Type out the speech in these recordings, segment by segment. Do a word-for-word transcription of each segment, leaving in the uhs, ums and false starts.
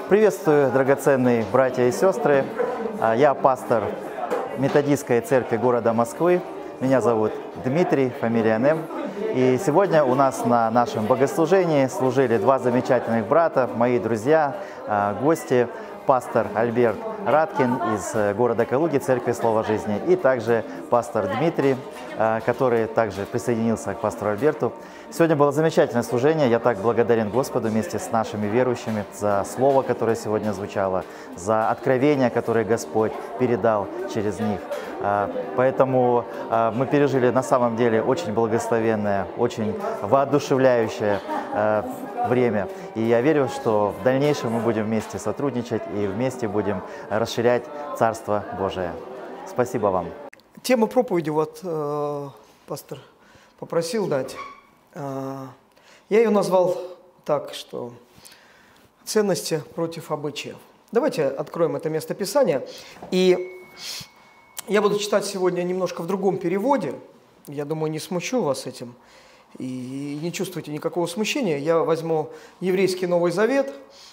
Приветствую, драгоценные братья и сестры. Я пастор методистской церкви города Москвы. Меня зовут Дмитрий, фамилия Нем. И сегодня у нас на нашем богослужении служили два замечательных брата, мои друзья, гости, пастор Альберт Радкин из города Калуги, Церкви Слова Жизни, и также пастор Дмитрий, который также присоединился к пастору Альберту. Сегодня было замечательное служение. Я так благодарен Господу вместе с нашими верующими за слово, которое сегодня звучало, за откровение, которое Господь передал через них. Поэтому мы пережили на самом деле очень благословенное, очень воодушевляющее время. И я верю, что в дальнейшем мы будем вместе сотрудничать и вместе будем расширять Царство Божие. Спасибо вам. Тема проповеди, вот э, пастор попросил дать. Э, я ее назвал так, что ценности против обычаев. Давайте откроем это место Писания. И я буду читать сегодня немножко в другом переводе. Я думаю, не смущу вас этим. И не чувствуйте никакого смущения. Я возьму еврейский Новый Завет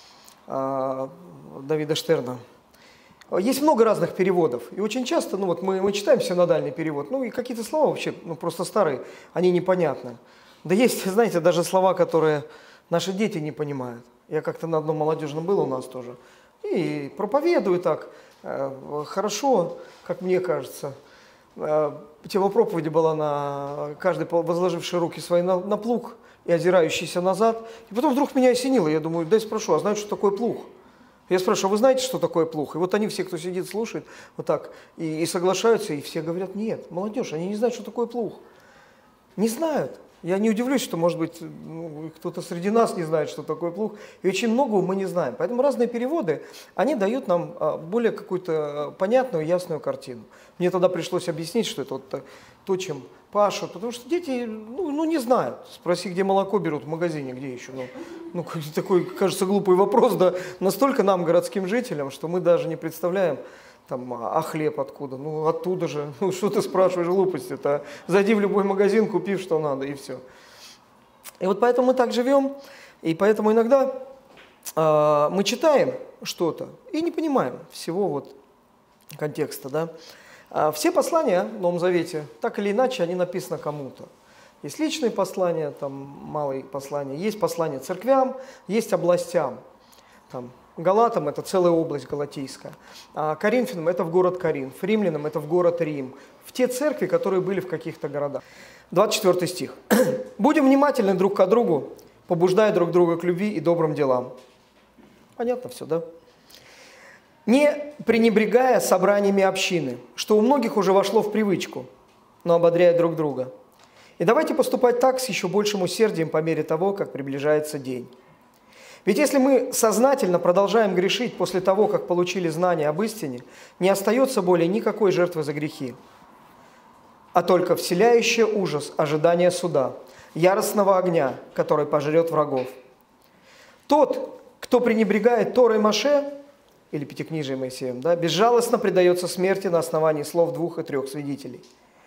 э, Давида Штерна. Есть много разных переводов, и очень часто, ну вот мы, мы читаем синодальный перевод, ну и какие-то слова вообще, ну просто старые, они непонятны. Да есть, знаете, даже слова, которые наши дети не понимают. Я как-то на одном молодежном был у нас тоже, и проповедую так, э, хорошо, как мне кажется. Э, тема проповеди была на каждый возложивший руки свои на, на плуг и озирающийся назад. И потом вдруг меня осенило, я думаю, дай спрошу, а знаешь, что такое плуг? Я спрашиваю, а вы знаете, что такое плуг? И вот они все, кто сидит, слушает, вот так, и, и соглашаются, и все говорят, нет, молодежь, они не знают, что такое плуг. Не знают. Я не удивлюсь, что, может быть, ну, кто-то среди нас не знает, что такое плуг, и очень многого мы не знаем. Поэтому разные переводы, они дают нам более какую-то понятную, ясную картину. Мне тогда пришлось объяснить, что это вот то, чем пашут, потому что дети, ну, ну не знают. Спроси, где молоко берут в магазине, где еще. Ну, ну такой, кажется, глупый вопрос, да, настолько нам, городским жителям, что мы даже не представляем, там, а хлеб откуда? Ну, оттуда же. Ну, что ты спрашиваешь глупости-то? Зайди в любой магазин, купи, что надо, и все. И вот поэтому мы так живем, и поэтому иногда э, мы читаем что-то и не понимаем всего вот контекста, да. Все послания в Новом Завете, так или иначе, они написаны кому-то. Есть личные послания, там малые послания, есть послания церквям, есть областям. Там, Галатам – это целая область галатийская, а Коринфянам – это в город Коринф, римлянам – это в город Рим, в те церкви, которые были в каких-то городах. двадцать четвёртый стих. «Будем внимательны друг к другу, побуждая друг друга к любви и добрым делам». Понятно все, да? «Не пренебрегая собраниями общины, что у многих уже вошло в привычку, но ободряя друг друга. И давайте поступать так с еще большим усердием по мере того, как приближается день. Ведь если мы сознательно продолжаем грешить после того, как получили знание об истине, не остается более никакой жертвы за грехи, а только вселяющее ужас ожидание суда, яростного огня, который пожрет врагов. Тот, кто пренебрегает Торой Моше, или Пятикнижием Моисеем, да, безжалостно предается смерти на основании слов двух и трех свидетелей».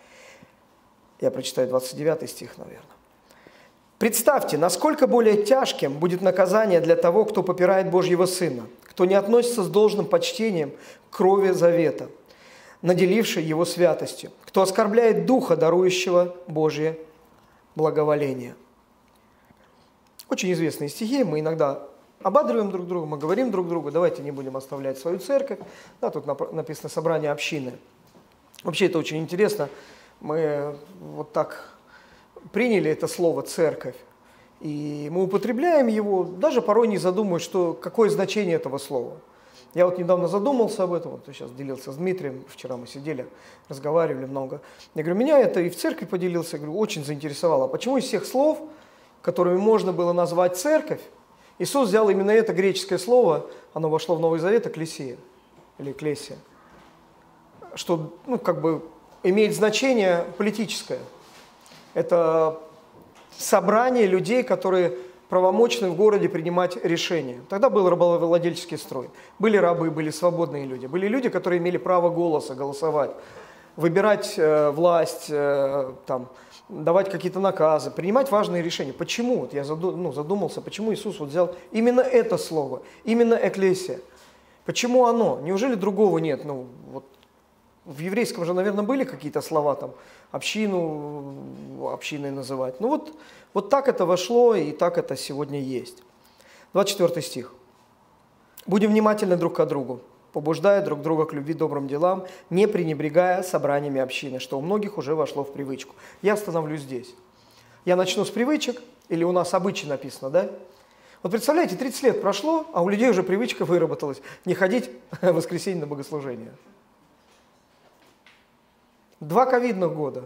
Я прочитаю двадцать девятый стих, наверное. «Представьте, насколько более тяжким будет наказание для того, кто попирает Божьего Сына, кто не относится с должным почтением к крови завета, наделившей его святостью, кто оскорбляет Духа, дарующего Божье благоволение». Очень известные стихи, мы иногда ободриваем друг друга, мы говорим друг другу, давайте не будем оставлять свою церковь. Да, тут написано «собрание общины». Вообще это очень интересно. Мы вот так приняли это слово «церковь», и мы употребляем его, даже порой не задумываясь, что, какое значение этого слова. Я вот недавно задумался об этом, вот сейчас делился с Дмитрием, вчера мы сидели, разговаривали много. Я говорю, меня это и в церкви поделился, я говорю, очень заинтересовало. А почему из всех слов, которыми можно было назвать церковь, Иисус взял именно это греческое слово, оно вошло в Новый Завет, экклесия, или экклесия, что, ну, как бы имеет значение политическое. Это собрание людей, которые правомочны в городе принимать решения. Тогда был рабовладельческий строй. Были рабы, были свободные люди. Были люди, которые имели право голоса, голосовать, выбирать э, власть, э, там, давать какие-то наказы, принимать важные решения. Почему? Вот я ну, задумался, почему Иисус вот взял именно это слово, именно экклесия. Почему оно? Неужели другого нет? Ну, вот в еврейском же, наверное, были какие-то слова, там, общину, общиной называть. Ну вот, вот так это вошло, и так это сегодня есть. двадцать четвёртый стих. «Будем внимательны друг к другу, побуждая друг друга к любви, добрым делам, не пренебрегая собраниями общины», что у многих уже вошло в привычку. Я остановлюсь здесь. Я начну с привычек, или у нас обычай написано, да? Вот представляете, тридцать лет прошло, а у людей уже привычка выработалась не ходить в воскресенье на богослужение. Два ковидных года.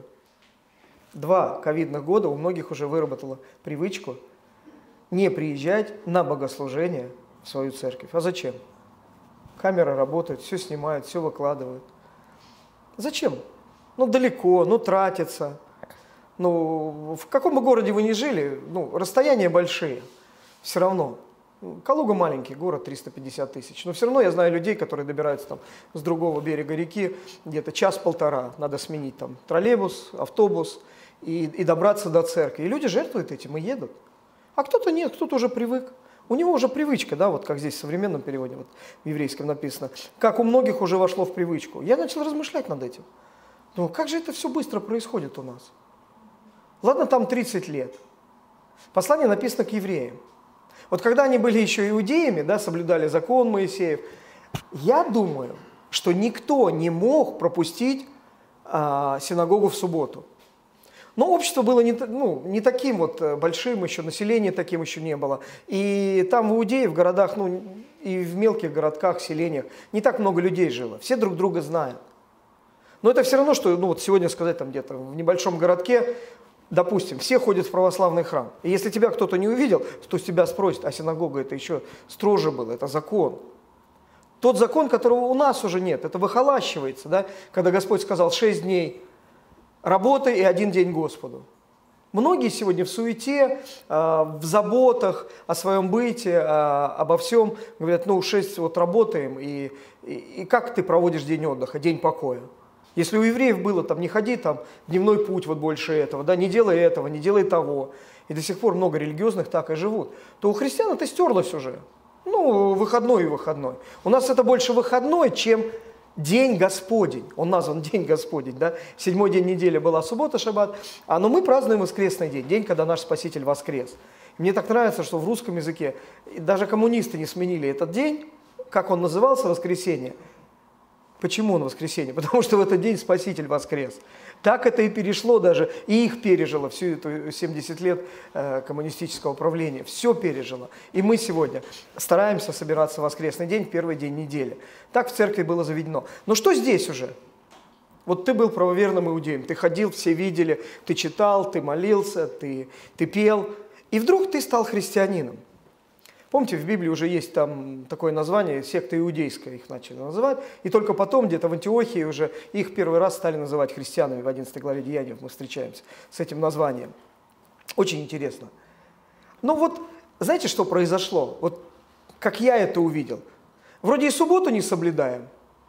Два ковидных года у многих уже выработала привычку не приезжать на богослужение в свою церковь. А зачем? Камера работает, все снимают, все выкладывают. Зачем? Ну, далеко, ну, тратится. Ну, в каком бы городе вы ни жили, ну, расстояния большие. Все равно. Калуга маленький город, триста пятьдесят тысяч. Но все равно я знаю людей, которые добираются там с другого берега реки, где-то час-полтора. Надо сменить там троллейбус, автобус и, и добраться до церкви. И люди жертвуют этим и едут. А кто-то нет, кто-то уже привык. У него уже привычка, да, вот как здесь в современном переводе, вот в еврейском написано, как у многих уже вошло в привычку. Я начал размышлять над этим. Ну, как же это все быстро происходит у нас? Ладно, там тридцать лет. Послание написано к евреям. Вот когда они были еще иудеями, да, соблюдали закон Моисеев, я думаю, что никто не мог пропустить а, синагогу в субботу. Но общество было не, ну, не таким вот большим, еще население таким еще не было. И там в Иудее, в городах, ну и в мелких городках, селениях не так много людей жило. Все друг друга знают. Но это все равно, что ну, вот сегодня сказать там где-то в небольшом городке, допустим, все ходят в православный храм. И если тебя кто-то не увидел, то с тебя спросит, а синагога это еще строже было, это закон. Тот закон, которого у нас уже нет, это выхолащивается, да? Когда Господь сказал шесть дней работы и один день Господу. Многие сегодня в суете, в заботах о своем быте, обо всем говорят, ну шесть вот работаем, и, и, и как ты проводишь день отдыха, день покоя? Если у евреев было там, не ходи там, дневной путь вот больше этого, да, не делай этого, не делай того, и до сих пор много религиозных так и живут, то у христиан это стерлось уже. Ну, выходной и выходной. У нас это больше выходной, чем день Господень. Он назван День Господень, да? Седьмой день недели была суббота, шаббат, а но мы празднуем воскресный день, день, когда наш Спаситель воскрес. Мне так нравится, что в русском языке даже коммунисты не сменили этот день, как он назывался, воскресенье. Почему он воскресенье? Потому что в этот день Спаситель воскрес. Так это и перешло даже, и их пережило всю эту семьдесят лет э, коммунистического правления. Все пережило. И мы сегодня стараемся собираться в воскресный день, в первый день недели. Так в церкви было заведено. Но что здесь уже? Вот ты был правоверным иудеем, ты ходил, все видели, ты читал, ты молился, ты, ты пел, и вдруг ты стал христианином. Помните, в Библии уже есть там такое название, секта иудейская их начали называть, и только потом где-то в Антиохии уже их первый раз стали называть христианами, в одиннадцатой главе Деяний мы встречаемся с этим названием. Очень интересно. Но вот знаете, что произошло? Вот как я это увидел. Вроде и субботу не соблюдаем,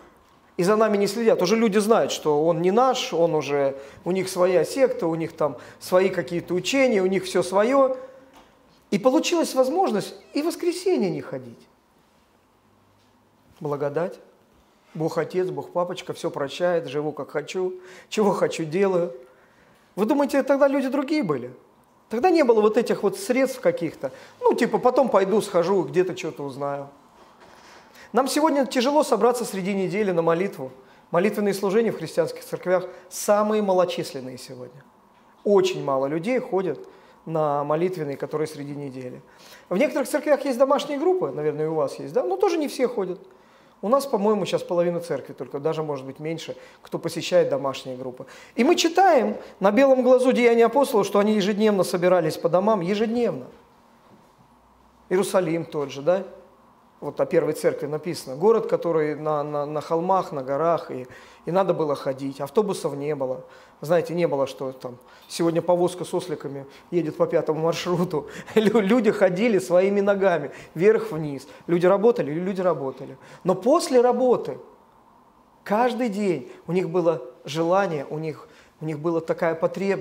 и за нами не следят. Уже люди знают, что он не наш, он уже, у них своя секта, у них там свои какие-то учения, у них все свое. И получилась возможность и в воскресенье не ходить. Благодать. Бог Отец, Бог Папочка, все прощает, живу как хочу, чего хочу делаю. Вы думаете, тогда люди другие были? Тогда не было вот этих вот средств каких-то. Ну, типа, потом пойду, схожу, где-то что-то узнаю. Нам сегодня тяжело собраться среди недели на молитву. Молитвенные служения в христианских церквях самые малочисленные сегодня. Очень мало людей ходят на молитвенные, которые среди недели. В некоторых церквях есть домашние группы, наверное, и у вас есть, да, но тоже не все ходят. У нас, по-моему, сейчас половина церкви, только даже, может быть, меньше, кто посещает домашние группы. И мы читаем на белом глазу Деяния апостолов, что они ежедневно собирались по домам, ежедневно. Иерусалим тот же, да? Вот о первой церкви написано. Город, который на, на, на холмах, на горах, и, и надо было ходить. Автобусов не было. Знаете, не было, что там сегодня повозка с осликами едет по пятому маршруту. Люди ходили своими ногами, вверх-вниз. Люди работали, люди работали. Но после работы, каждый день у них было желание, у них, у них была такая потребность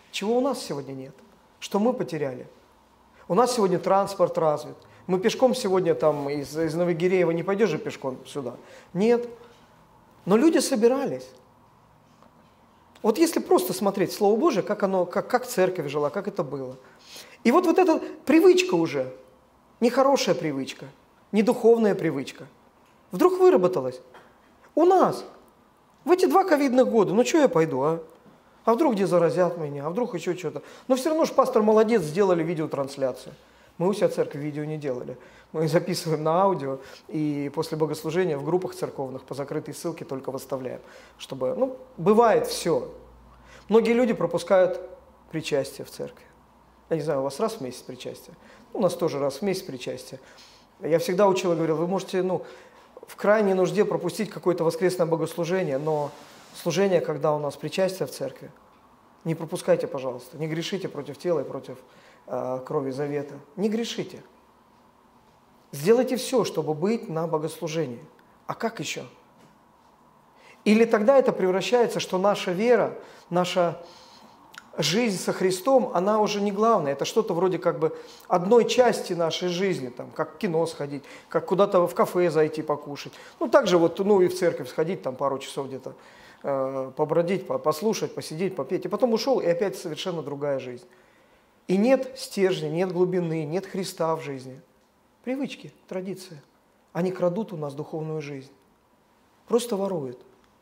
Чего у нас сегодня нет? Что мы потеряли? У нас сегодня транспорт развит. Мы пешком сегодня там из, из Новогиреева не пойдешь же пешком сюда? Нет. Но люди собирались. Вот если просто смотреть Слово Божие, как, оно, как, как церковь жила, как это было. И вот, вот эта привычка уже, нехорошая привычка, не духовная привычка, вдруг выработалась. У нас в эти два ковидных года, ну что я пойду, а? А вдруг где заразят меня, а вдруг еще что-то. Но все равно же пастор молодец, сделали видеотрансляцию. Мы у себя церковь видео не делали. Мы записываем на аудио и после богослужения в группах церковных по закрытой ссылке только выставляем. Чтобы, ну, бывает все. Многие люди пропускают причастие в церкви. Я не знаю, у вас раз в месяц причастие? У нас тоже раз в месяц причастие. Я всегда учил и говорил, вы можете, ну, в крайней нужде пропустить какое-то воскресное богослужение, но служение, когда у нас причастие в церкви, не пропускайте, пожалуйста, не грешите против тела и против э, крови завета. Не грешите. Сделайте все, чтобы быть на богослужении. А как еще? Или тогда это превращается, что наша вера, наша жизнь со Христом, она уже не главная. Это что-то вроде как бы одной части нашей жизни, там, как в кино сходить, как куда-то в кафе зайти покушать. Ну, также вот, ну, и в церковь сходить, там, пару часов где-то э, побродить, послушать, посидеть, попеть. И потом ушел, и опять совершенно другая жизнь. И нет стержня, нет глубины, нет Христа в жизни. Привычки, традиции. Они крадут у нас духовную жизнь. Просто воруют.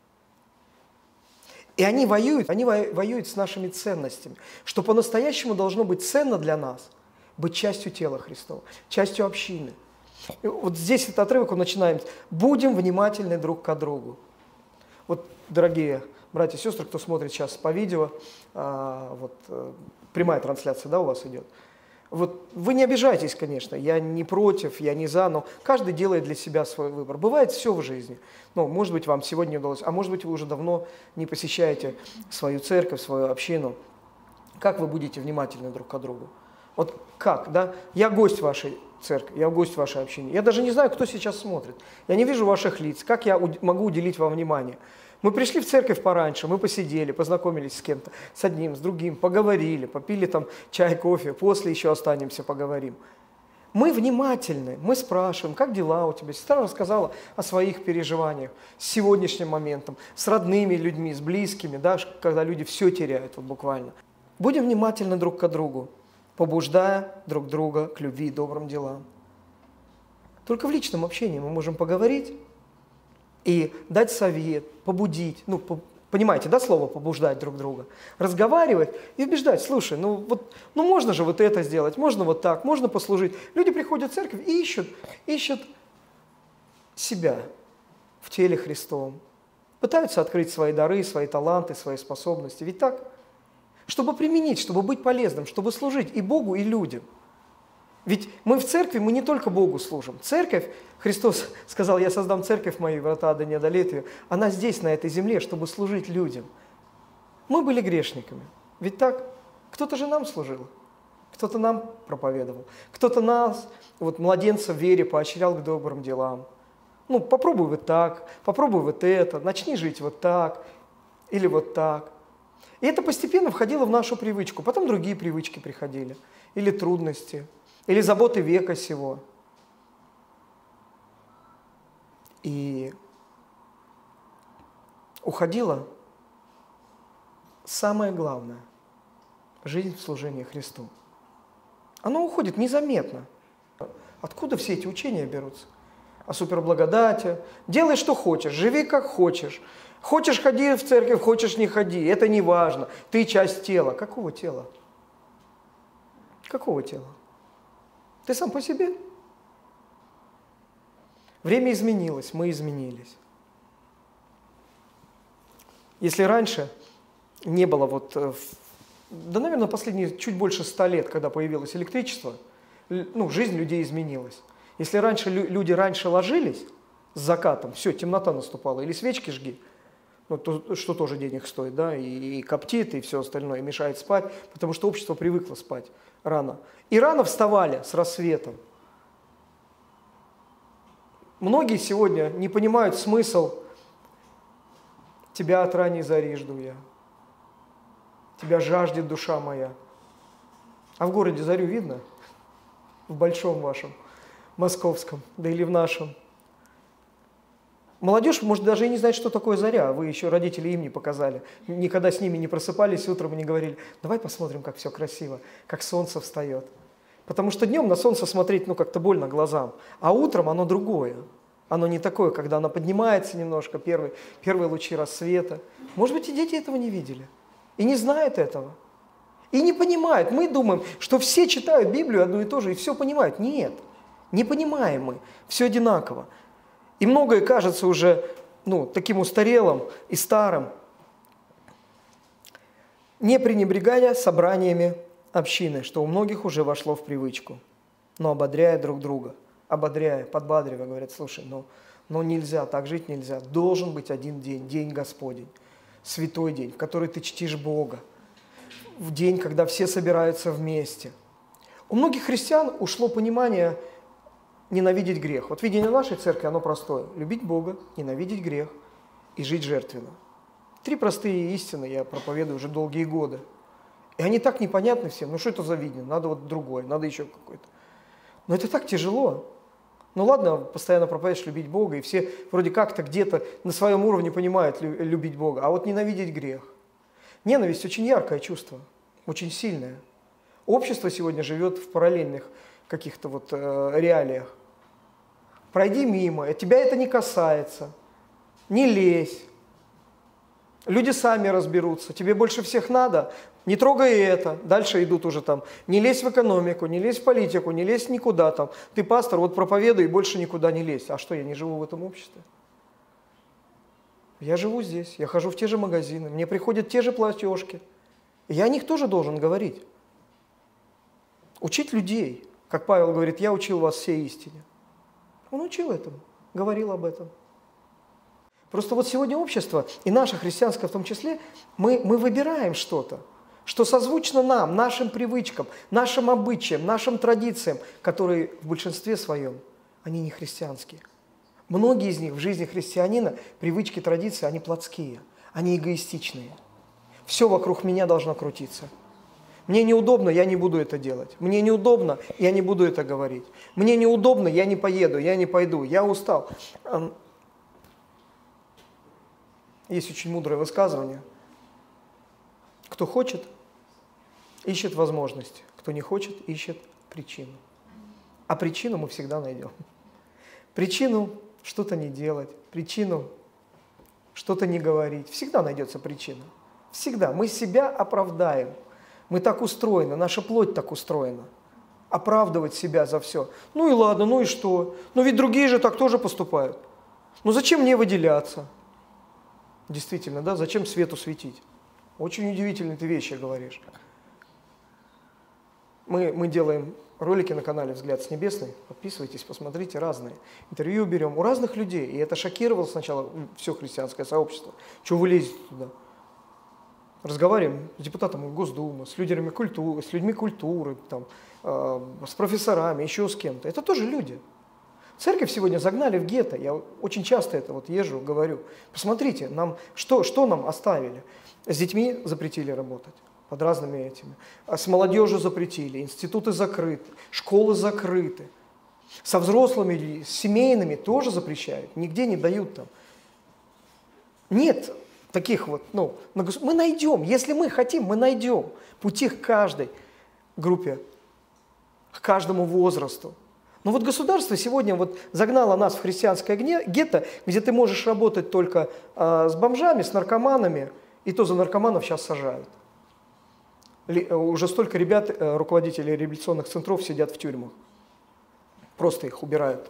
И они воюют, они воюют с нашими ценностями. Что по-настоящему должно быть ценно для нас, быть частью тела Христова, частью общины. И вот здесь этот отрывок он начинает. Будем внимательны друг к другу. Вот, дорогие братья и сестры, кто смотрит сейчас по видео, а, вот, прямая трансляция, да, у вас идет. Вот вы не обижайтесь, конечно, я не против, я не за, но каждый делает для себя свой выбор. Бывает все в жизни. Ну, может быть, вам сегодня удалось, а может быть, вы уже давно не посещаете свою церковь, свою общину. Как вы будете внимательны друг к другу? Вот как, да? Я гость вашей церкви, я гость вашей общины. Я даже не знаю, кто сейчас смотрит. Я не вижу ваших лиц. Как я могу уделить вам внимание? Мы пришли в церковь пораньше, мы посидели, познакомились с кем-то, с одним, с другим, поговорили, попили там чай, кофе, после еще останемся, поговорим. Мы внимательны, мы спрашиваем, как дела у тебя? Сестра рассказала о своих переживаниях с сегодняшним моментом, с родными людьми, с близкими, да, когда люди все теряют, вот буквально. Будем внимательны друг к другу, побуждая друг друга к любви и добрым делам. Только в личном общении мы можем поговорить и дать совет, побудить, ну, по, понимаете, да, слово побуждать друг друга, разговаривать и убеждать, слушай, ну вот, ну можно же вот это сделать, можно вот так, можно послужить. Люди приходят в церковь и ищут, ищут себя в теле Христовом, пытаются открыть свои дары, свои таланты, свои способности, ведь так? Чтобы применить, чтобы быть полезным, чтобы служить и Богу, и людям. Ведь мы в церкви, мы не только Богу служим. Церковь, Христос сказал, я создам церковь мою, врата ада не одолеют ее. Она здесь, на этой земле, чтобы служить людям. Мы были грешниками. Ведь так? Кто-то же нам служил, кто-то нам проповедовал, кто-то нас, вот младенца в вере, поощрял к добрым делам. Ну, попробуй вот так, попробуй вот это, начни жить вот так или вот так. И это постепенно входило в нашу привычку. Потом другие привычки приходили. Или трудности, или заботы века сего. И уходило самое главное – жизнь в служении Христу. Оно уходит незаметно. Откуда все эти учения берутся? О суперблагодати. Делай, что хочешь, живи, как хочешь. Хочешь, ходи в церковь, хочешь, не ходи. Это не важно. Ты часть тела. Какого тела? Какого тела? Ты сам по себе. Время изменилось, мы изменились. Если раньше не было вот, да, наверное, последние чуть больше ста лет, когда появилось электричество, ну, жизнь людей изменилась. Если раньше люди раньше ложились с закатом, все, темнота наступала, или свечки жги, ну, то, что тоже денег стоит, да, и, и коптит, и все остальное, и мешает спать, потому что общество привыкло спать рано. И рано вставали с рассветом. Многие сегодня не понимают смысл «тебя от ранней зари жду я». Тебя жаждет душа моя. А в городе зарю видно? В большом вашем, московском, да или в нашем. Молодежь, может, даже и не знает, что такое заря. Вы еще родители им не показали. Никогда с ними не просыпались утром и не говорили: давай посмотрим, как все красиво, как солнце встает. Потому что днем на солнце смотреть, ну, как-то больно глазам. А утром оно другое. Оно не такое, когда оно поднимается немножко, первые, первые лучи рассвета. Может быть, и дети этого не видели. И не знают этого. И не понимают. Мы думаем, что все читают Библию одно и то же, и все понимают. Нет, не понимаем мы. Все одинаково. И многое кажется уже, ну, таким устарелым и старым. Не пренебрегая собраниями общины, что у многих уже вошло в привычку, но ободряя друг друга, ободряя, подбадривая, говорят: слушай, ну, ну нельзя, так жить нельзя. Должен быть один день, день Господень, святой день, в который ты чтишь Бога, в день, когда все собираются вместе. У многих христиан ушло понимание ненавидеть грех. Вот видение нашей церкви, оно простое. Любить Бога, ненавидеть грех и жить жертвенно. Три простые истины я проповедую уже долгие годы. И они так непонятны всем. Ну что это за видение? Надо вот другое, надо еще какое-то. Но это так тяжело. Ну ладно, постоянно проповедуешь любить Бога, и все вроде как-то где-то на своем уровне понимают любить Бога. А вот ненавидеть грех. Ненависть очень яркое чувство, очень сильное. Общество сегодня живет в параллельных каких-то вот э, реалиях. Пройди мимо, тебя это не касается, не лезь. Люди сами разберутся, тебе больше всех надо, не трогай это. Дальше идут уже там, не лезь в экономику, не лезь в политику, не лезь никуда там. Ты пастор, вот проповедуй и больше никуда не лезь. А что, я не живу в этом обществе? Я живу здесь, я хожу в те же магазины, мне приходят те же платежки. И я о них тоже должен говорить. Учить людей. Как Павел говорит: я учил вас всей истине. Он учил этому, говорил об этом. Просто вот сегодня общество, и наше христианское в том числе, мы, мы выбираем что-то, что созвучно нам, нашим привычкам, нашим обычаям, нашим традициям, которые в большинстве своем, они не христианские. Многие из них в жизни христианина, привычки, традиции, они плотские, они эгоистичные. Все вокруг меня должно крутиться. Мне неудобно, я не буду это делать. Мне неудобно, я не буду это говорить. Мне неудобно, я не поеду, я не пойду, я устал. Есть очень мудрое высказывание. Кто хочет, ищет возможность. Кто не хочет, ищет причину. А причину мы всегда найдем. Причину что-то не делать, причину что-то не говорить. Всегда найдется причина. Всегда. Мы себя оправдаем. Мы так устроены, наша плоть так устроена. Оправдывать себя за все. Ну и ладно, ну и что? Ну ведь другие же так тоже поступают. Ну зачем мне выделяться? Действительно, да, зачем свету светить? Очень удивительные ты вещи говоришь. Мы, мы делаем ролики на канале «Взгляд с небесной». Подписывайтесь, посмотрите, разные. Интервью берем у разных людей. И это шокировало сначала все христианское сообщество. Чего вы лезете туда? Разговариваем с депутатами Госдумы, с людьми культуры, с людьми культуры, там, э, с профессорами, еще с кем-то. Это тоже люди. Церковь сегодня загнали в гетто. Я очень часто это вот езжу, говорю. Посмотрите, нам, что, что нам оставили? С детьми запретили работать под разными этими. С молодежью запретили, институты закрыты, школы закрыты. Со взрослыми, с семейными тоже запрещают. Нигде не дают там. Нет таких вот, ну, мы найдем, если мы хотим, мы найдем пути к каждой группе, к каждому возрасту. Но вот государство сегодня вот загнало нас в христианское гетто, где ты можешь работать только э, с бомжами, с наркоманами, и то за наркоманов сейчас сажают. Ли, уже столько ребят, э, руководителей реабилитационных центров сидят в тюрьмах. Просто их убирают.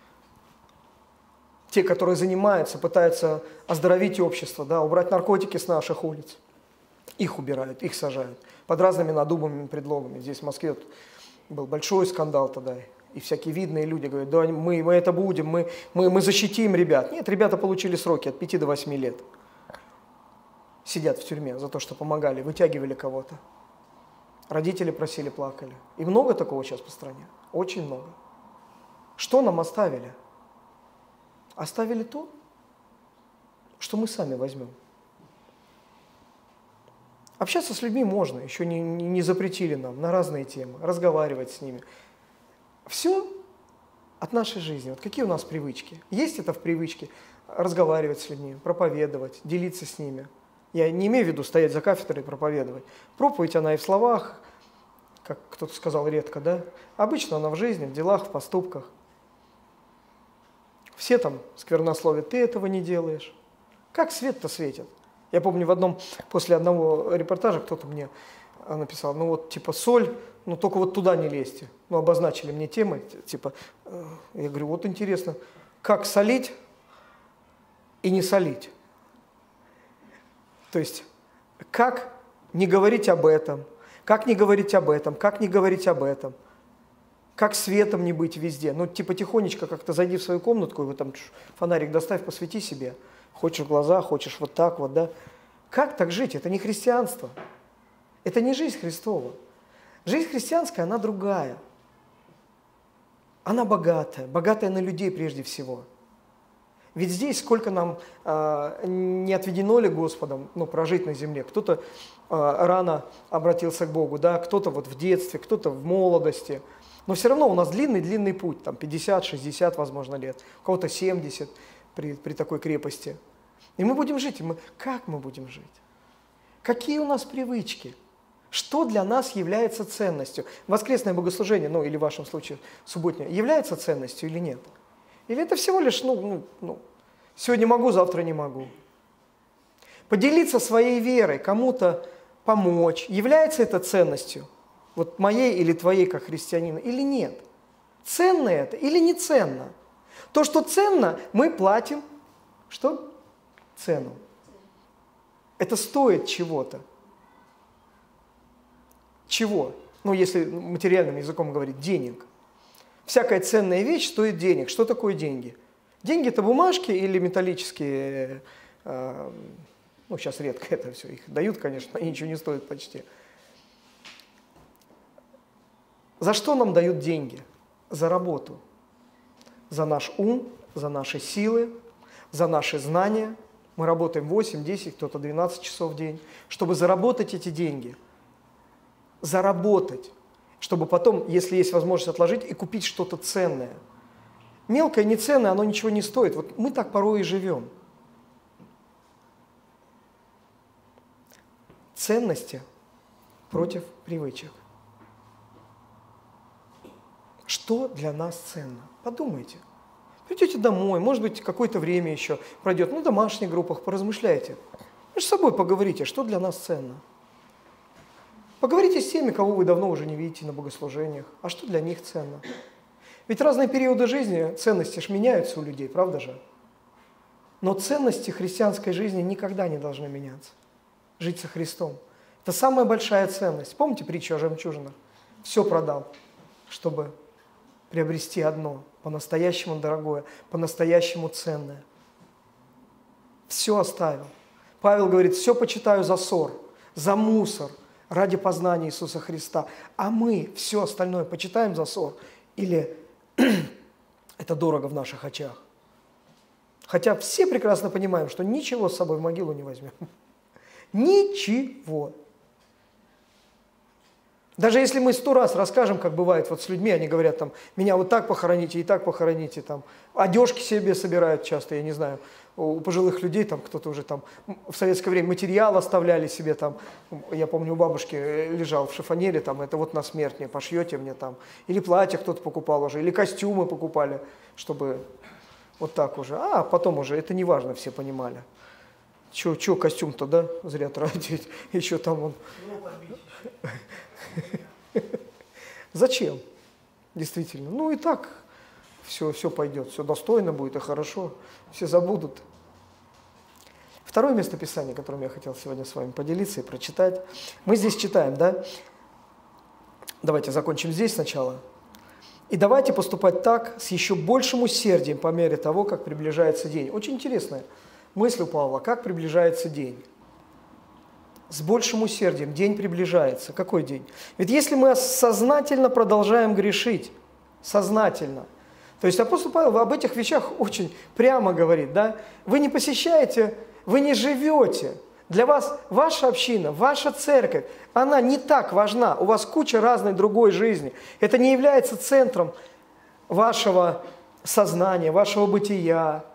Те, которые занимаются, пытаются оздоровить общество, да, убрать наркотики с наших улиц. Их убирают, их сажают. Под разными надуманными предлогами. Здесь в Москве был большой скандал тогда. И всякие видные люди говорят: да, мы, мы это будем, мы, мы, мы защитим ребят. Нет, ребята получили сроки от пяти до восьми лет. Сидят в тюрьме за то, что помогали, вытягивали кого-то. Родители просили, плакали. И много такого сейчас по стране. Очень много. Что нам оставили? Оставили то, что мы сами возьмем. Общаться с людьми можно, еще не, не запретили нам на разные темы, разговаривать с ними. Все от нашей жизни. Вот какие у нас привычки? Есть это в привычке разговаривать с людьми, проповедовать, делиться с ними. Я не имею в виду стоять за кафедрой и проповедовать. Проповедь она и в словах, как кто-то сказал, редко, да? Обычно она в жизни, в делах, в поступках. Все там сквернословят, ты этого не делаешь. Как свет-то светит? Я помню, в одном, после одного репортажа кто-то мне написал, ну вот типа соль, ну только вот туда не лезьте. Ну обозначили мне темы, типа, я говорю, вот интересно, как солить и не солить? То есть, как не говорить об этом, как не говорить об этом, как не говорить об этом, как светом не быть везде. Ну типа тихонечко как-то зайди в свою комнатку, и вот там фонарик доставь, посвети себе. Хочешь в глаза, хочешь вот так вот, да. Как так жить? Это не христианство. Это не жизнь Христова. Жизнь христианская, она другая. Она богатая, богатая на людей прежде всего. Ведь здесь сколько нам э, не отведено ли Господом, ну, прожить на земле. Кто-то э, рано обратился к Богу, да, кто-то вот в детстве, кто-то в молодости. Но все равно у нас длинный-длинный путь, там пятьдесят-шестьдесят, возможно, лет, у кого-то семьдесят при, при такой крепости. И мы будем жить. И мы, как мы будем жить? Какие у нас привычки? Что для нас является ценностью? Воскресное богослужение, ну или в вашем случае субботнее, является ценностью или нет? Или это всего лишь, ну, ну, ну сегодня могу, завтра не могу? Поделиться своей верой, кому-то помочь, является это ценностью? Вот моей или твоей, как христианина, или нет? Ценно это или не ценно? То, что ценно, мы платим, что? Цену. Это стоит чего-то. Чего? Ну, если материальным языком говорить, денег. Всякая ценная вещь стоит денег. Что такое деньги? Деньги – это бумажки или металлические, э, ну, сейчас редко это все, их дают, конечно, они ничего не стоят почти. За что нам дают деньги? За работу. За наш ум, за наши силы, за наши знания. Мы работаем восемь, десять, кто-то двенадцать часов в день, чтобы заработать эти деньги. Заработать, чтобы потом, если есть возможность, отложить и купить что-то ценное. Мелкое, неценное, оно ничего не стоит. Вот мы так порой и живем. Ценности против привычек. Что для нас ценно? Подумайте. Придете домой, может быть, какое-то время еще пройдет, ну, в домашних группах поразмышляйте. Между собой поговорите, что для нас ценно. Поговорите с теми, кого вы давно уже не видите на богослужениях, а что для них ценно. Ведь разные периоды жизни, ценности ж меняются у людей, правда же? Но ценности христианской жизни никогда не должны меняться. Жить со Христом. Это самая большая ценность. Помните притчу о жемчужинах? Все продал, чтобы приобрести одно, по-настоящему дорогое, по-настоящему ценное. Все оставил. Павел говорит, все почитаю за ссор, за мусор, ради познания Иисуса Христа. А мы все остальное почитаем за ссор? Или это дорого в наших очах? Хотя все прекрасно понимаем, что ничего с собой в могилу не возьмем. Ничего. Даже если мы сто раз расскажем, как бывает вот с людьми, они говорят, там, меня вот так похороните и так похороните, там, одежки себе собирают часто, я не знаю, у пожилых людей, там, кто-то уже там, в советское время материал оставляли себе, там, я помню, у бабушки лежал в шифонере, там, это вот на смерть мне, пошьете мне там, или платье кто-то покупал уже, или костюмы покупали, чтобы вот так уже, а потом уже, это не важно, все понимали. Че, че костюм-то, да, зря тратить, еще там он... Зачем? Действительно. Ну и так все, все пойдет, все достойно будет и хорошо, все забудут. Второе местописание, которым я хотел сегодня с вами поделиться и прочитать. Мы здесь читаем, да? Давайте закончим здесь сначала. И давайте поступать так с еще большим усердием по мере того, как приближается день. Очень интересная мысль у Павла, как приближается день. С большим усердием день приближается. Какой день? Ведь если мы сознательно продолжаем грешить, сознательно, то есть апостол Павел об этих вещах очень прямо говорит, да? Вы не посещаете, вы не живете Для вас ваша община, ваша церковь, она не так важна. У вас куча разной другой жизни. Это не является центром вашего сознания, вашего бытия.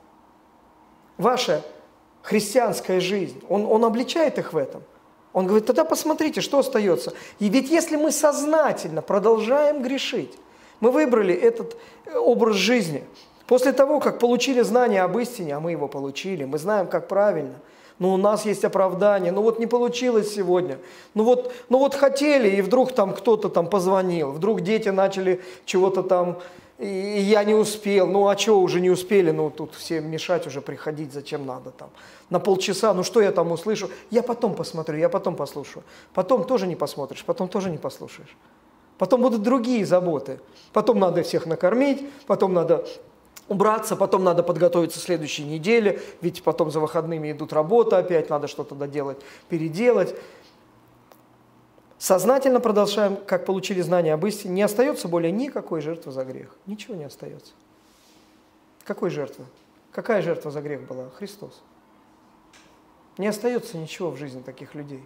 Ваша христианская жизнь. Он, он обличает их в этом. Он говорит, тогда посмотрите, что остается. И ведь если мы сознательно продолжаем грешить, мы выбрали этот образ жизни. После того, как получили знание об истине, а мы его получили, мы знаем, как правильно, но у нас есть оправдание, ну вот не получилось сегодня, ну вот, ну вот хотели, и вдруг там кто-то там позвонил, вдруг дети начали чего-то там, и я не успел, ну а что уже не успели, ну тут всем мешать уже приходить, зачем надо там, на полчаса, ну что я там услышу, я потом посмотрю, я потом послушаю, потом тоже не посмотришь, потом тоже не послушаешь, потом будут другие заботы, потом надо всех накормить, потом надо убраться, потом надо подготовиться к следующей неделе, ведь потом за выходными идут работа опять, надо что-то доделать, переделать. Сознательно продолжаем, как получили знание об истине, не остается более никакой жертвы за грех. Ничего не остается. Какой жертвы? Какая жертва за грех была? Христос. Не остается ничего в жизни таких людей.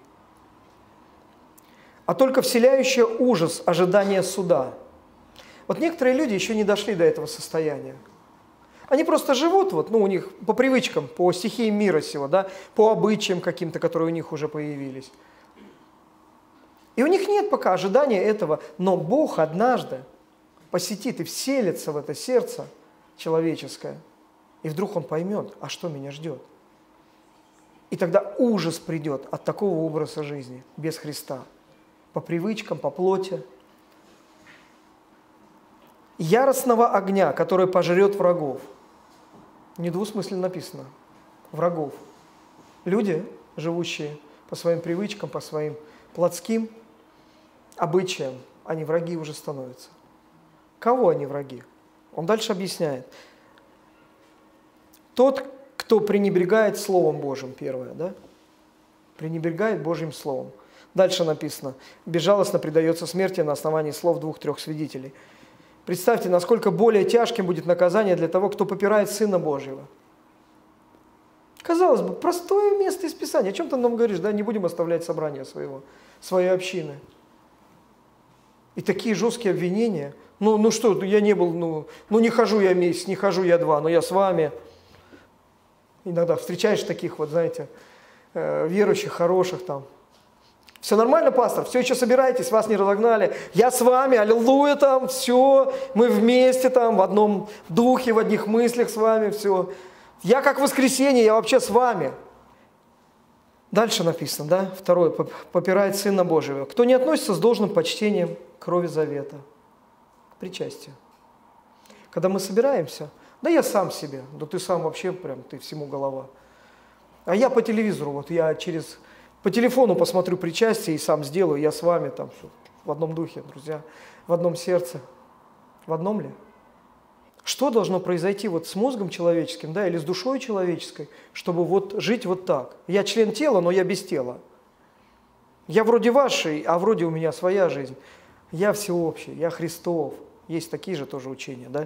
А только вселяющее ужас ожидание суда. Вот некоторые люди еще не дошли до этого состояния. Они просто живут, вот, ну, у них по привычкам, по стихиям мира сего, да, по обычаям каким-то, которые у них уже появились. И у них нет пока ожидания этого, но Бог однажды посетит и вселится в это сердце человеческое, и вдруг он поймет, а что меня ждет. И тогда ужас придет от такого образа жизни, без Христа, по привычкам, по плоти. Яростного огня, который пожрет врагов. Недвусмысленно написано. Врагов. Люди, живущие по своим привычкам, по своим плотским обычаям, они враги уже становятся. Кого они враги? Он дальше объясняет. Тот, кто пренебрегает Словом Божьим, первое, да? Пренебрегает Божьим Словом. Дальше написано. Безжалостно предается смерти на основании слов двух-трех свидетелей. Представьте, насколько более тяжким будет наказание для того, кто попирает Сына Божьего. Казалось бы, простое место из Писания. О чем ты нам говоришь? Да, не будем оставлять собрание своего, своей общины. И такие жесткие обвинения. Ну, ну что, я не был, ну, ну не хожу я месяц, не хожу я два, но я с вами. Иногда встречаешь таких вот, знаете, верующих, хороших там. Все нормально, пастор? Все еще собираетесь? Вас не разогнали? Я с вами, аллилуйя там, все. Мы вместе там, в одном духе, в одних мыслях с вами, все. Я как воскресенье, я вообще с вами. Дальше написано, да? Второе, попирает Сына Божьего. Кто не относится с должным почтением к крови завета, к причастию. Когда мы собираемся, да я сам себе, да ты сам вообще прям, ты всему голова. А я по телевизору, вот я через... По телефону посмотрю причастие и сам сделаю, я с вами там, в одном духе, друзья, в одном сердце. В одном ли? Что должно произойти вот с мозгом человеческим, да, или с душой человеческой, чтобы вот жить вот так? Я член тела, но я без тела. Я вроде вашей, а вроде у меня своя жизнь. Я всеобщий, я Христов. Есть такие же тоже учения, да?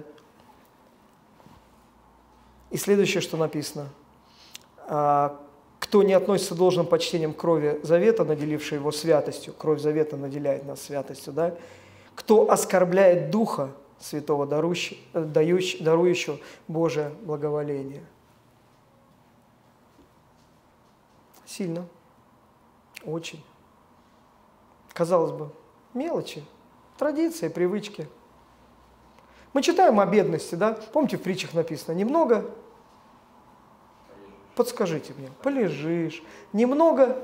И следующее, что написано. Кто не относится с должным почтением к крови завета, наделившей его святостью, кровь завета наделяет нас святостью, да? Кто оскорбляет Духа Святого, дарующего Божие благоволение. Сильно. Очень. Казалось бы, мелочи, традиции, привычки. Мы читаем о бедности, да? Помните, в притчах написано, немного... Подскажите мне, полежишь, немного,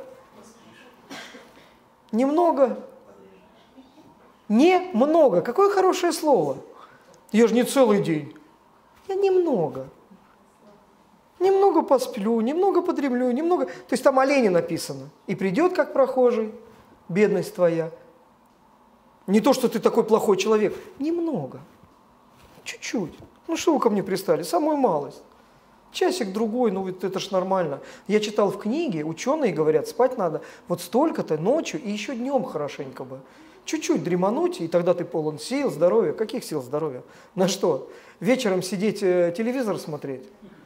немного, немного, какое хорошее слово. Я же не целый день, я немного, немного посплю, немного подремлю, немного, то есть там о лени написано, и придет как прохожий, бедность твоя. Не то, что ты такой плохой человек, немного, чуть-чуть, ну что вы ко мне пристали, самую малость. Часик-другой, ну это ж нормально. Я читал в книге, ученые говорят, спать надо вот столько-то ночью и еще днем хорошенько бы. Чуть-чуть дремануть, и тогда ты полон сил, здоровья. Каких сил, здоровья? На что? Вечером сидеть, телевизор смотреть?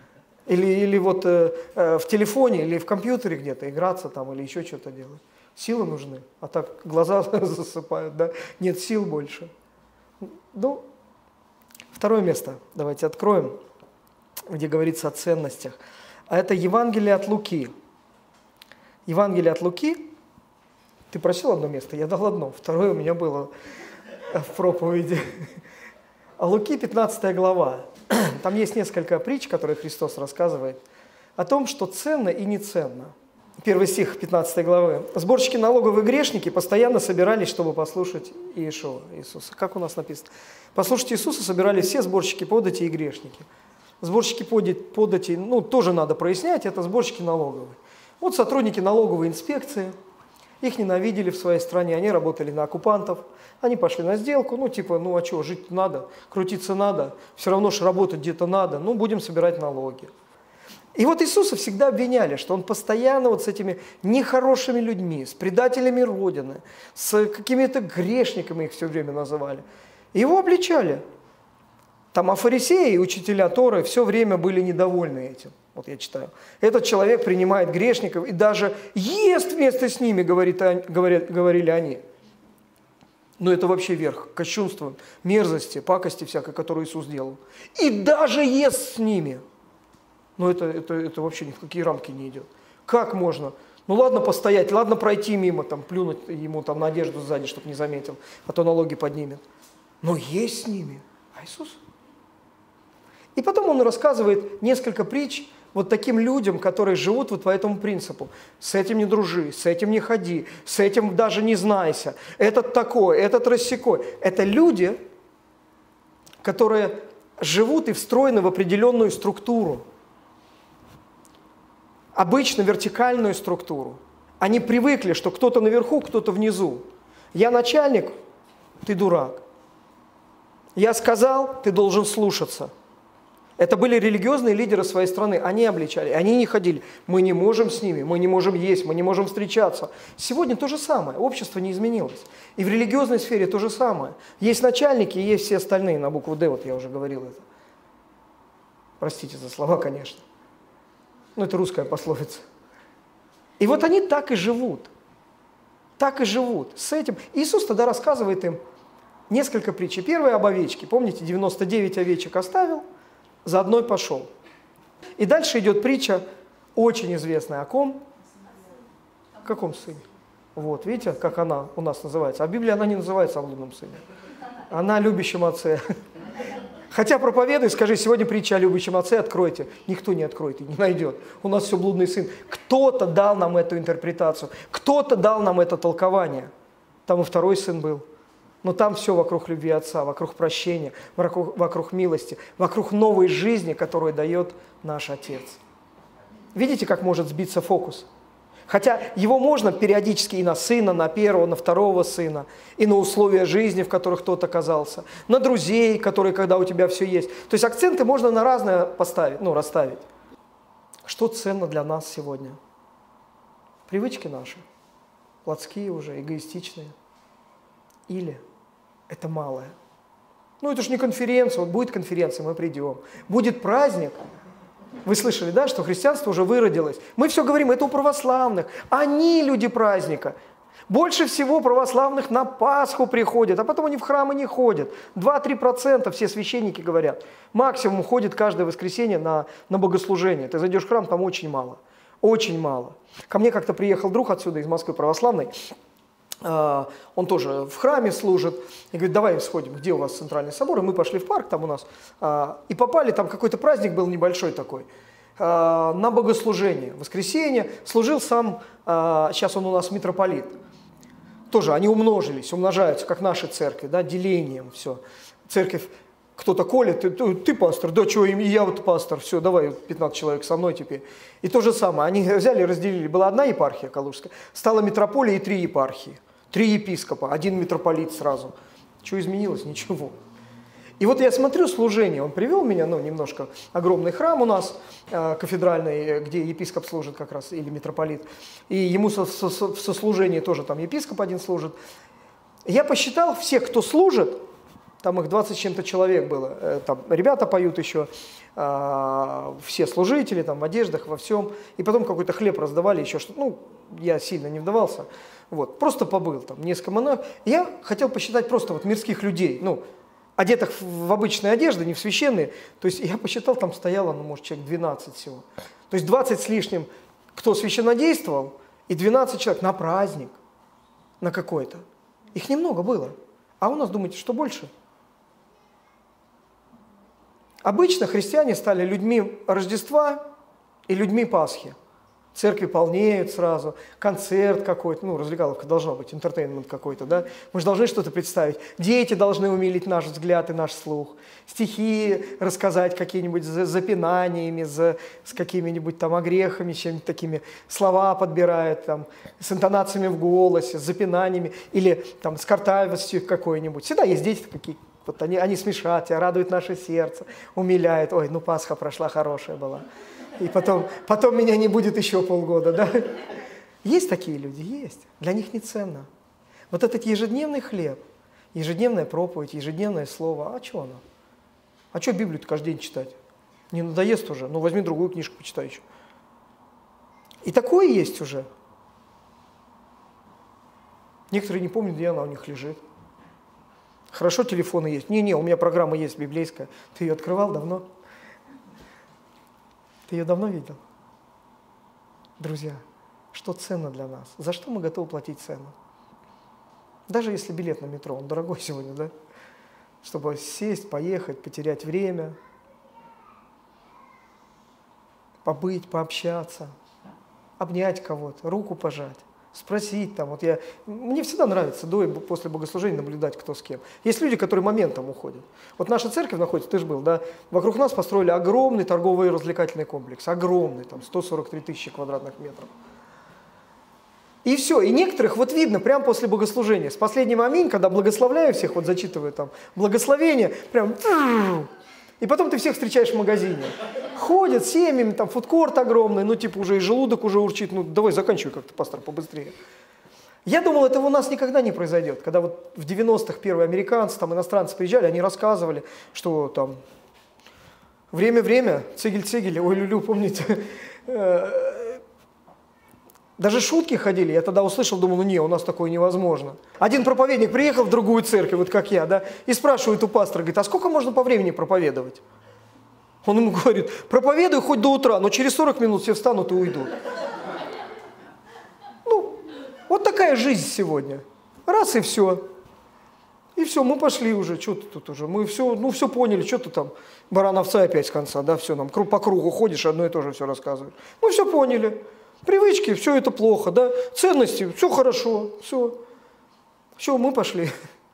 Или, или вот э, э, в телефоне, или в компьютере где-то играться там, или еще что-то делать. Силы нужны, а так глаза засыпают, да? Нет сил больше. Ну, второе место давайте откроем, где говорится о ценностях. А это Евангелие от Луки. Евангелие от Луки. Ты просил одно место, я дал одно. Второе у меня было в проповеди. А Луки, пятнадцатая глава. Там есть несколько притч, которые Христос рассказывает о том, что ценно и не ценно. Первый стих пятнадцатой главы. Сборщики налоговые грешники постоянно собирались, чтобы послушать Иешуа, Иисуса. Как у нас написано? Послушать Иисуса собирались все сборщики подати и грешники. Сборщики подати, ну, тоже надо прояснять, это сборщики налоговые. Вот сотрудники налоговой инспекции, их ненавидели в своей стране, они работали на оккупантов, они пошли на сделку, ну, типа, ну, а что, жить надо, крутиться надо, все равно же работать где-то надо, ну, будем собирать налоги. И вот Иисуса всегда обвиняли, что Он постоянно вот с этими нехорошими людьми, с предателями Родины, с какими-то грешниками их все время называли. И Его обличали. Там, а фарисеи и учителя Торы все время были недовольны этим. Вот я читаю. Этот человек принимает грешников и даже ест вместе с ними, говорит, говорят, говорили они. Но это вообще верх кощунства, мерзости, пакости всякой, которую Иисус делал. И даже ест с ними. Но это, это, это вообще ни в какие рамки не идет. Как можно? Ну ладно постоять, ладно пройти мимо, там, плюнуть ему там, на одежду сзади, чтобы не заметил, а то налоги поднимет. Но есть с ними. А Иисус? И потом он рассказывает несколько притч вот таким людям, которые живут вот по этому принципу. С этим не дружи, с этим не ходи, с этим даже не знайся. Этот такой, этот рассекой. Это люди, которые живут и встроены в определенную структуру. Обычно вертикальную структуру. Они привыкли, что кто-то наверху, кто-то внизу. Я начальник, ты дурак. Я сказал, ты должен слушаться. Это были религиозные лидеры своей страны, они обличали, они не ходили. Мы не можем с ними, мы не можем есть, мы не можем встречаться. Сегодня то же самое, общество не изменилось. И в религиозной сфере то же самое. Есть начальники и есть все остальные, на букву «Д», вот я уже говорил это. Простите за слова, конечно. Но это русская пословица. И вот они так и живут. Так и живут с этим. Иисус тогда рассказывает им несколько притч. Первая об овечке. Помните, девяносто девять овечек оставил, за одной пошел. И дальше идет притча, очень известная, о ком? О каком сыне? Вот, видите, как она у нас называется. А в Библии она не называется о блудном сыне. Она о любящем отце. Хотя проповедуй, скажи, сегодня притча о любящем отце, откройте. Никто не откроет и не найдет. У нас все блудный сын. Кто-то дал нам эту интерпретацию, кто-то дал нам это толкование. Там и второй сын был. Но там все вокруг любви Отца, вокруг прощения, вокруг, вокруг милости, вокруг новой жизни, которую дает наш Отец. Видите, как может сбиться фокус? Хотя его можно периодически и на сына, на первого, на второго сына, и на условия жизни, в которых тот оказался, на друзей, которые, когда у тебя все есть. То есть акценты можно на разное поставить, ну, расставить. Что ценно для нас сегодня? Привычки наши, плотские уже, эгоистичные. Или это малое. Ну, это же не конференция, вот будет конференция, мы придем. Будет праздник. Вы слышали, да, что христианство уже выродилось. Мы все говорим, это у православных. Они люди праздника. Больше всего православных на Пасху приходят, а потом они в храмы не ходят. два-три процента все священники говорят. Максимум ходит каждое воскресенье на, на богослужение. Ты зайдешь в храм, там очень мало. Очень мало. Ко мне как-то приехал друг отсюда, из Москвы православный. Он тоже в храме служит, и говорит, давай сходим, где у вас центральный собор, и мы пошли в парк там у нас, и попали, там какой-то праздник был небольшой такой, на богослужение, в воскресенье, служил сам, сейчас он у нас митрополит, тоже они умножились, умножаются, как наши церкви, да, делением, все, церковь, кто-то колет, ты, ты, ты пастор, да, чего, и я вот пастор, все, давай, пятнадцать человек со мной теперь. И то же самое, они взяли, разделили, была одна епархия калужская, стала митрополия и три епархии, три епископа, один митрополит сразу. Что изменилось? Ничего. И вот я смотрю служение, он привел меня, ну, немножко, огромный храм у нас, э, кафедральный, где епископ служит как раз, или митрополит, и ему со, со, в сослужении тоже там епископ один служит. Я посчитал всех, кто служит, там их двадцать с чем-то человек было. Там ребята поют еще, все служители там в одеждах, во всем. И потом какой-то хлеб раздавали, еще что-то. Ну, я сильно не вдавался. Вот, просто побыл там несколько монах. Я хотел посчитать просто вот мирских людей, ну, одетых в обычные одежды, не в священные. То есть я посчитал, там стояло, ну, может, человек двенадцать всего. То есть двадцать с лишним, кто священнодействовал, и двенадцать человек на праздник, на какой-то. Их немного было. А у нас, думаете, что больше? Обычно христиане стали людьми Рождества и людьми Пасхи. Церкви полнеют сразу, концерт какой-то, ну, развлекаловка должна быть, интертейнмент какой-то, да. Мы же должны что-то представить. Дети должны умилить наш взгляд и наш слух. Стихи рассказать какие-нибудь с запинаниями, с, с какими-нибудь там огрехами, чем-нибудь такими. Слова подбирают там, с интонациями в голосе, с запинаниями или там с картавостью какой-нибудь. Всегда есть дети такие, вот они, они смешат тебя, радуют наше сердце, умиляют. Ой, ну Пасха прошла, хорошая была. И потом, потом меня не будет еще полгода, да? Есть такие люди? Есть. Для них не ценно. Вот этот ежедневный хлеб, ежедневная проповедь, ежедневное слово, а что оно? А что Библию-то каждый день читать? Не надоест уже? Ну, возьми другую книжку, почитай еще. И такое есть уже. Некоторые не помнят, где она у них лежит. Хорошо, телефоны есть. Не-не, у меня программа есть библейская. Ты ее открывал давно? Ты ее давно видел? Друзья, что ценно для нас? За что мы готовы платить цену? Даже если билет на метро, он дорогой сегодня, да? Чтобы сесть, поехать, потерять время, побыть, пообщаться, обнять кого-то, руку пожать, спросить там. Вот я, мне всегда нравится до и после богослужения наблюдать, кто с кем. Есть люди, которые моментом уходят. Вот наша церковь находится, ты же был, да? Вокруг нас построили огромный торговый и развлекательный комплекс. Огромный, там сто сорок три тысячи квадратных метров. И все. И некоторых вот видно прямо после богослужения. С последнего аминь, когда благословляю всех, вот зачитываю там благословение, прям... И потом ты всех встречаешь в магазине. Ходят семьями, там фудкорт огромный, ну типа уже и желудок уже урчит, ну давай заканчивай как-то, пастор, побыстрее. Я думал, этого у нас никогда не произойдет. Когда вот в девяностых первые американцы, там иностранцы приезжали, они рассказывали, что там время-время, цигель-цигель, ой-лю-лю, помните? Даже шутки ходили, я тогда услышал, думал, ну не, у нас такое невозможно. Один проповедник приехал в другую церковь, вот как я, да, и спрашивает у пастора, говорит, а сколько можно по времени проповедовать? Он ему говорит, проповедуй хоть до утра, но через сорок минут все встанут и уйдут. Ну, вот такая жизнь сегодня. Раз и все. И все, мы пошли уже, что ты тут уже, мы все, ну все поняли, что ты там, баран овца опять с конца, да, все, нам по кругу ходишь, одно и то же все рассказываешь. Мы все поняли. Привычки, все это плохо, да? Ценности, все хорошо, все. Все, мы пошли.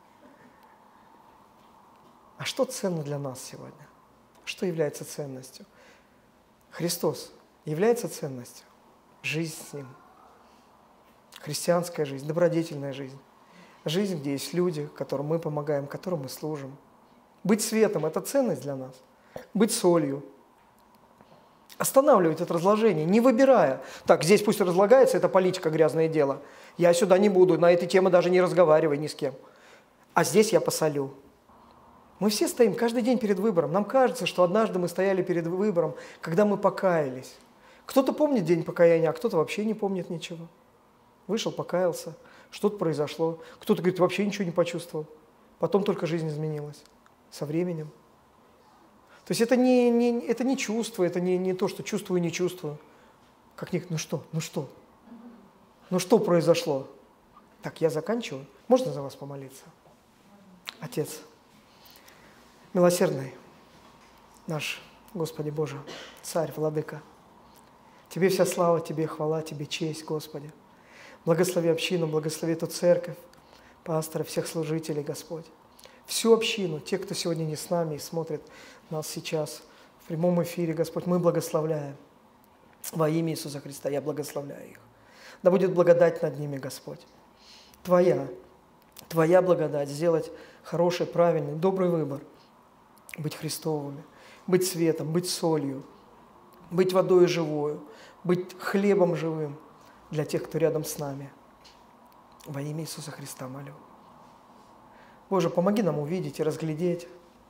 А что ценно для нас сегодня? Что является ценностью? Христос является ценностью. Жизнь с Ним. Христианская жизнь, добродетельная жизнь. Жизнь, где есть люди, которым мы помогаем, которым мы служим. Быть светом – это ценность для нас. Быть солью. Останавливать это разложение, не выбирая. Так, здесь пусть разлагается, это политика, грязное дело. Я сюда не буду, на этой теме даже не разговаривай ни с кем. А здесь я посолю. Мы все стоим каждый день перед выбором. Нам кажется, что однажды мы стояли перед выбором, когда мы покаялись. Кто-то помнит день покаяния, а кто-то вообще не помнит ничего. Вышел, покаялся, что-то произошло. Кто-то говорит, вообще ничего не почувствовал. Потом только жизнь изменилась. Со временем. То есть это не, не, это не чувство, это не, не то, что чувствую, не чувствую. Как них, ну что, ну что? Ну что произошло? Так, я заканчиваю. Можно за вас помолиться? Отец, милосердный, наш Господи Боже, Царь, Владыка, Тебе вся слава, Тебе хвала, Тебе честь, Господи. Благослови общину, благослови эту церковь, пастора, всех служителей, Господь. Всю общину, те, кто сегодня не с нами и смотрит нас сейчас в прямом эфире, Господь, мы благословляем. Во имя Иисуса Христа я благословляю их. Да будет благодать над ними, Господь. Твоя, Твоя благодать сделать хороший, правильный, добрый выбор. Быть Христовыми, быть светом, быть солью, быть водой живою, быть хлебом живым для тех, кто рядом с нами. Во имя Иисуса Христа молю. Боже, помоги нам увидеть и разглядеть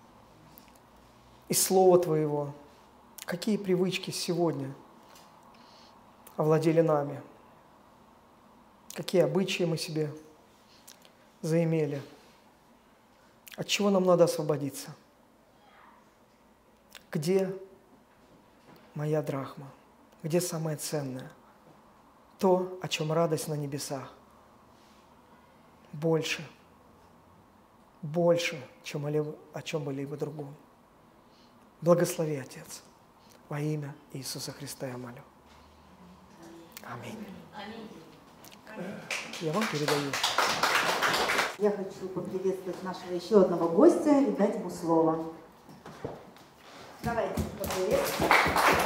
из Слова Твоего, какие привычки сегодня овладели нами, какие обычаи мы себе заимели, от чего нам надо освободиться. Где моя драхма? Где самое ценное? То, о чем радость на небесах. Больше, больше, чем о чем бы либо другом. Благослови, Отец, во имя Иисуса Христа я молю. Аминь. Я вам передаю. Я хочу поприветствовать нашего еще одного гостя и дать ему слово. Давайте поприветствуем.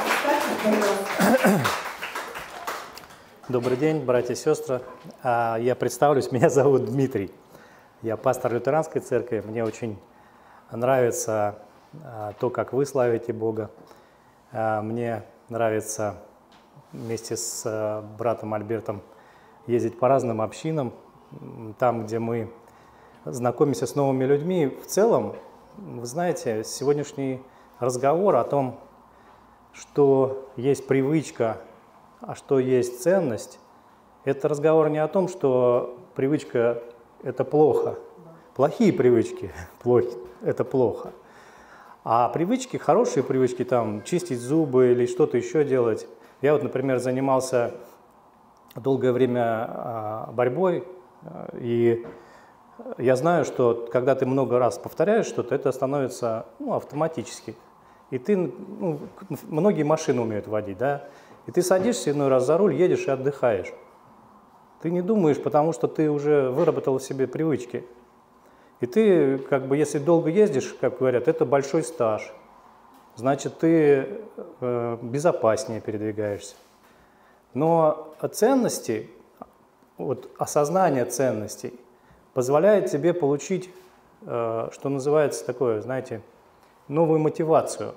Добрый день, братья и сестры. Я представлюсь, меня зовут Дмитрий. Я пастор лютеранской церкви. Мне очень нравится то, как вы славите Бога. Мне нравится вместе с братом Альбертом ездить по разным общинам, там, где мы знакомимся с новыми людьми. В целом, вы знаете, сегодняшний разговор о том, что есть привычка, а что есть ценность, это разговор не о том, что привычка – это плохо, плохие привычки – это плохо, а привычки, хорошие привычки, там, чистить зубы или что-то еще делать. Я вот, например, занимался долгое время борьбой, и я знаю, что когда ты много раз повторяешь что-то, это становится ну, автоматически. И ты, ну, многие машины умеют водить, да? И ты садишься иной раз за руль, едешь и отдыхаешь. Ты не думаешь, потому что ты уже выработал в себе привычки. И ты, как бы, если долго ездишь, как говорят, это большой стаж. Значит, ты э, безопаснее передвигаешься. Но ценности, вот, осознание ценностей позволяет тебе получить, э, что называется такое, знаете, новую мотивацию.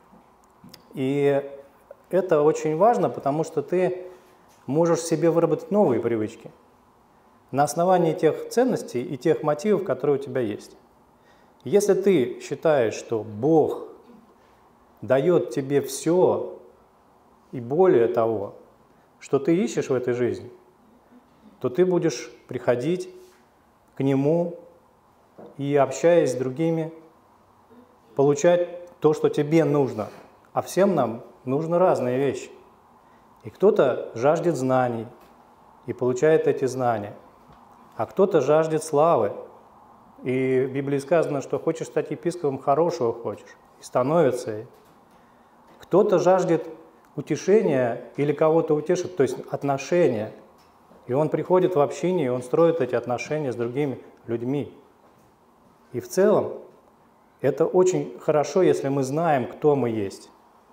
И это очень важно, потому что ты можешь себе выработать новые привычки на основании тех ценностей и тех мотивов, которые у тебя есть. Если ты считаешь, что Бог дает тебе все и более того, что ты ищешь в этой жизни, то ты будешь приходить к Нему и, общаясь с другими, получать то, что тебе нужно. А всем нам нужны разные вещи. И кто-то жаждет знаний и получает эти знания, а кто-то жаждет славы. И в Библии сказано, что хочешь стать епископом, хорошего хочешь, и становится. Кто-то жаждет утешения или кого-то утешит, то есть отношения. И он приходит в общине, и он строит эти отношения с другими людьми. И в целом это очень хорошо, если мы знаем, кто мы есть.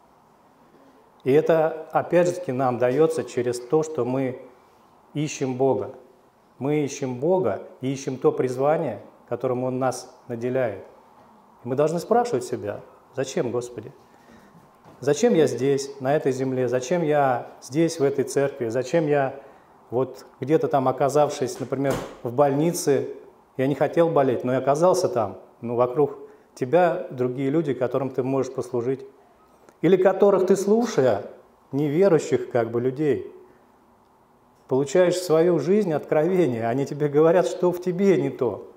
И это, опять же таки, нам дается через то, что мы ищем Бога. Мы ищем Бога и ищем то призвание, которым Он нас наделяет. И мы должны спрашивать себя, зачем, Господи? Зачем я здесь, на этой земле? Зачем я здесь, в этой церкви? Зачем я, вот где-то там оказавшись, например, в больнице, я не хотел болеть, но я оказался там, но вокруг тебя другие люди, которым ты можешь послужить. Или которых ты, слушая, неверующих как бы людей, получаешь в свою жизнь откровение, они тебе говорят, что в тебе не то.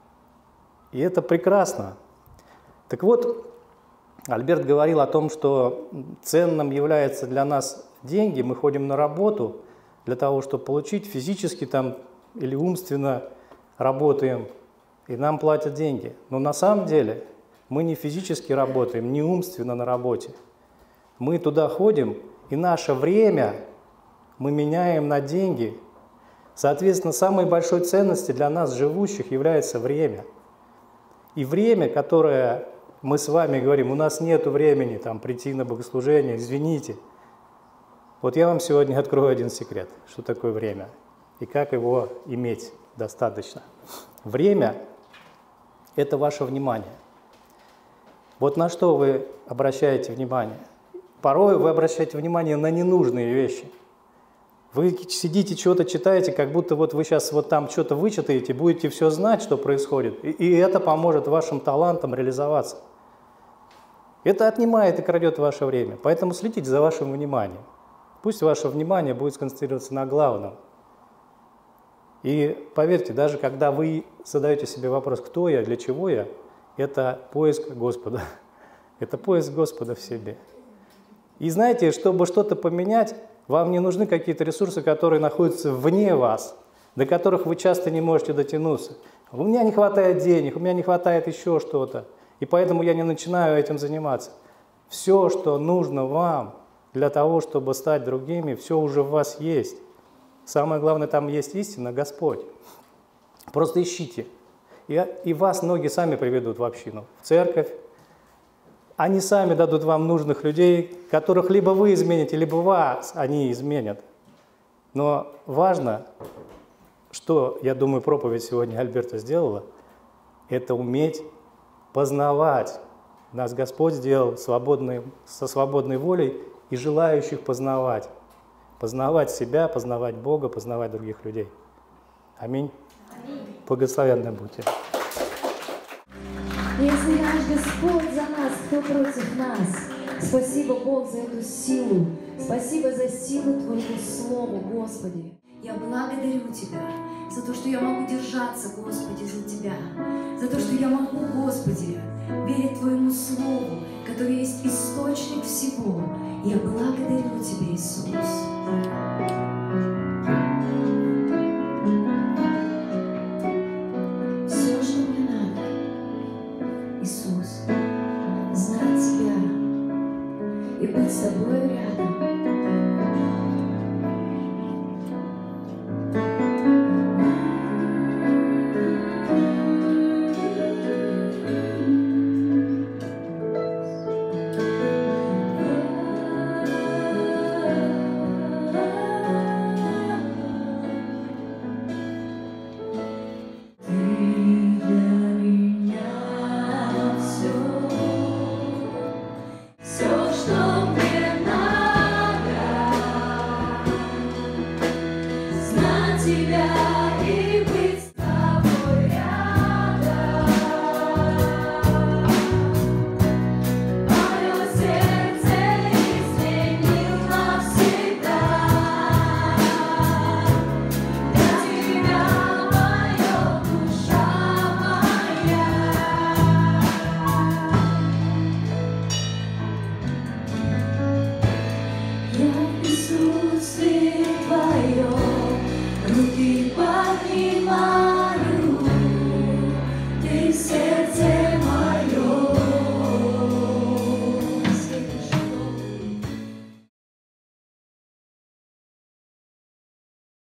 И это прекрасно. Так вот, Альберт говорил о том, что ценным является для нас деньги, мы ходим на работу для того, чтобы получить физически там или умственно работаем, и нам платят деньги. Но на самом деле мы не физически работаем, не умственно на работе. Мы туда ходим, и наше время мы меняем на деньги. Соответственно, самой большой ценностью для нас, живущих, является время. И время, которое мы с вами говорим, у нас нет времени там, прийти на богослужение, извините. Вот я вам сегодня открою один секрет, что такое время и как его иметь достаточно. Время – это ваше внимание. Вот на что вы обращаете внимание? Порой вы обращаете внимание на ненужные вещи. Вы сидите, что-то читаете, как будто вот вы сейчас вот там что-то вычитаете, будете все знать, что происходит, и, и это поможет вашим талантам реализоваться. Это отнимает и крадет ваше время, поэтому следите за вашим вниманием. Пусть ваше внимание будет сконцентрироваться на главном. И поверьте, даже когда вы задаете себе вопрос, кто я, для чего я, это поиск Господа. Это поиск Господа в себе. И знаете, чтобы что-то поменять, вам не нужны какие-то ресурсы, которые находятся вне вас, до которых вы часто не можете дотянуться. У меня не хватает денег, у меня не хватает еще что-то, и поэтому я не начинаю этим заниматься. Все, что нужно вам для того, чтобы стать другими, все уже в вас есть. Самое главное, там есть истина, Господь. Просто ищите. И, и вас ноги сами приведут в общину, в церковь. Они сами дадут вам нужных людей, которых либо вы измените, либо вас они изменят. Но важно, что, я думаю, проповедь сегодня Альберта сделала, это уметь познавать. Нас Господь сделал свободным, со свободной волей и желающих познавать. Познавать себя, познавать Бога, познавать других людей. Аминь. Аминь. Благословенны будьте. Если наш Господь за нас, кто против нас? Спасибо, Бог, за эту силу. Спасибо за силу Твоего Слова, Господи. Я благодарю Тебя за то, что я могу держаться, Господи, за Тебя. За то, что я могу, Господи, верить Твоему Слову, который есть источник всего. Я благодарю Тебя, Иисус. Все, что мне надо, Иисус, знать Тебя и быть с Тобой рядом.